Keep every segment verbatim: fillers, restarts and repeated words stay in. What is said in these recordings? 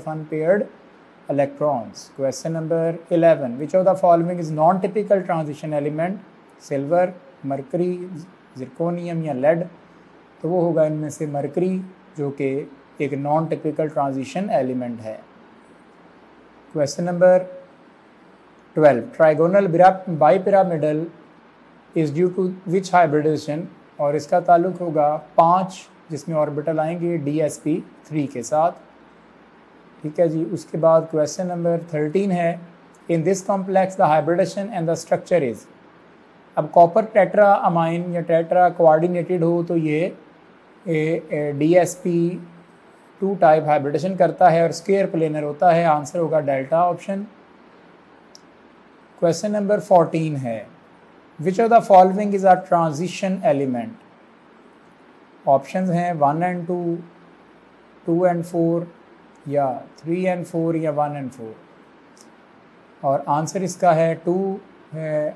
of unpaired electrons. Question number eleven. Which of the following is non-typical transition element? Silver, mercury, zirconium या lead? तो वो होगा इनमें से mercury, जो कि एक नॉन टिपिकल ट्रांजिशन एलिमेंट है. Question number twelve. Trigonal bipyramidal is due to which hybridization? और इसका ताल्लुक होगा पाँच जिसमें ऑर्बिटल आएंगे डी एस पी थ्री के साथ. ठीक है जी. उसके बाद क्वेश्चन नंबर थर्टीन है. In this complex the hybridization and the structure is. अब कॉपर टेट्रा अमाइन या टेट्रा कोऑर्डिनेटेड हो तो ये D S P two type hybridization करता है और स्क्वायर प्लेनर होता है. आंसर होगा delta option. Question number fourteen है. Which of the following is a transition element? Options हैं one and two, two and four, या थ्री एंड फोर, या वन एंड फोर. और आंसर इसका है टू है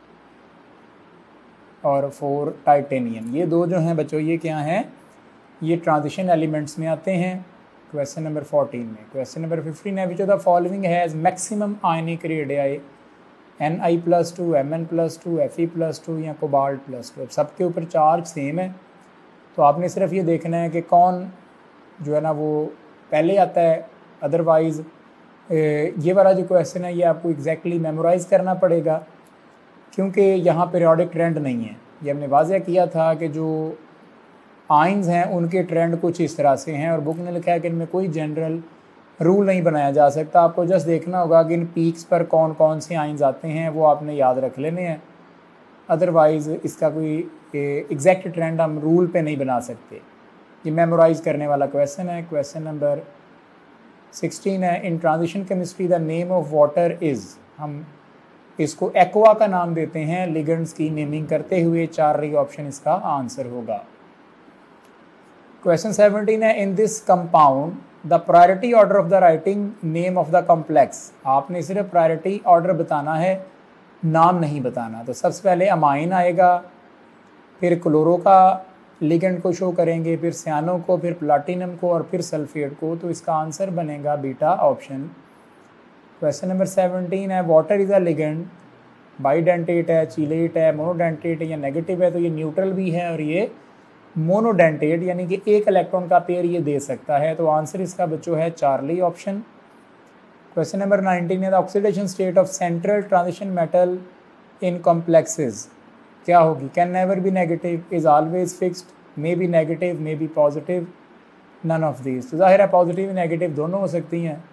और फोर टाइटेनियम. ये दो जो हैं बच्चों ये क्या हैं? ये ट्रांजिशन एलिमेंट्स में आते हैं क्वेश्चन नंबर फोर्टीन में. क्वेश्चन नंबर फिफ्टीन है. Which of the following has maximum ionic radii? N I plus two, M N plus two, F E plus two, या कोबाल्ट प्लस टू. अब सबके ऊपर charge same है तो आपने सिर्फ ये देखना है कि कौन जो है ना वो पहले आता है. अदरवाइज़ ये वाला जो क्वेश्चन है ये आपको एग्जैक्टली मेमोराइज़ करना पड़ेगा क्योंकि यहाँ पीरियोडिक ट्रेंड नहीं है. ये हमने वाज़ह किया था कि जो आइंस हैं उनके ट्रेंड कुछ इस तरह से हैं और बुक ने लिखा है कि इनमें कोई जनरल रूल नहीं बनाया जा सकता. आपको जस्ट देखना होगा कि इन पीक्स पर कौन कौन से आइंस आते हैं वो आपने याद रख लेने हैं. अदरवाइज़ इसका कोई एग्जैक्ट ट्रेंड हम रूल पे नहीं बना सकते. ये मेमोराइज़ करने वाला क्वेश्चन है. क्वेश्चन नंबर सिक्सटीन है. In transition chemistry the name of water is. हम इसको एक्वा का नाम देते हैं लिगेंड्स की नेमिंग करते हुए. चार रही ऑप्शन इसका आंसर होगा. क्वेश्चन सेवनटीन है. In this compound the priority order of the writing name of the complex. आपने सिर्फ प्रायोरिटी ऑर्डर बताना है, नाम नहीं बताना. तो सबसे पहले अमाइन आएगा, फिर क्लोरो का लिगेंड को शो करेंगे, फिर सियानो को, फिर प्लाटिनम को और फिर सल्फेट को. तो इसका आंसर बनेगा beta option. Question number seventeen है. Water is a ligand. Bidentate है, चीलेट है, मोनोडेंटेट है या नेगेटिव है. तो ये न्यूट्रल भी है और ये मोनोडेंटेट यानी कि एक इलेक्ट्रॉन का पेयर ये दे सकता है. तो आंसर इसका बच्चों है charlie option. Question number nineteen है. The oxidation state of central transition metal in complexes क्या होगी? Can never be negative, is always fixed, may be negative, may be positive, none of these. तो जाहिर है positive negative दोनों हो सकती हैं.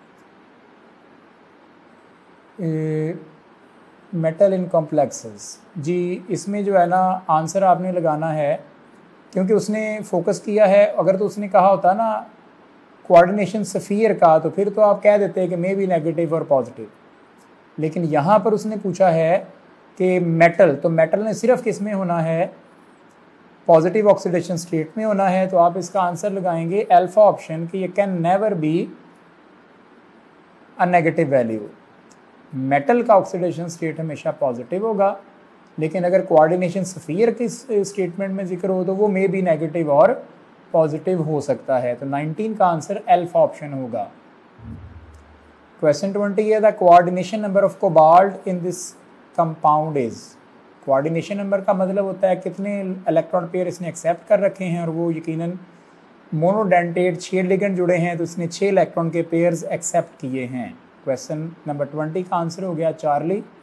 मेटल इन कॉम्प्लेक्सेस जी, इसमें जो है ना आंसर आपने लगाना है क्योंकि उसने फोकस किया है. अगर तो उसने कहा होता ना कोऑर्डिनेशन सफ़ियर का तो फिर तो आप कह देते हैं कि मे बी नेगेटिव और पॉजिटिव. लेकिन यहाँ पर उसने पूछा है कि मेटल, तो मेटल ने सिर्फ किस में होना है? पॉजिटिव ऑक्सीडेशन स्टेट में होना है. तो आप इसका आंसर लगाएंगे अल्फा ऑप्शन कि ये can never be a negative value. Metal का ऑक्सीडेशन स्टेट हमेशा पॉजिटिव होगा, लेकिन अगर कोऑर्डिनेशन सफ़ियर की स्टेटमेंट में जिक्र हो तो वो मे बी नेगेटिव और पॉजिटिव हो सकता है. तो नाइनटीन का आंसर अल्फा ऑप्शन होगा. क्वेश्चन ट्वेंटी है. The coordination number of cobalt in this compound is. Coordination number का मतलब होता है कितने इलेक्ट्रॉन पेयर इसने एक्सेप्ट कर रखे हैं और वो यकीनन मोनोडेंटेट छः लिगेंड जुड़े हैं तो इसने छः इलेक्ट्रॉन के पेयर्स एक्सेप्ट किए हैं. क्वेश्चन नंबर ट्वेंटी का आंसर हो गया चार्ली.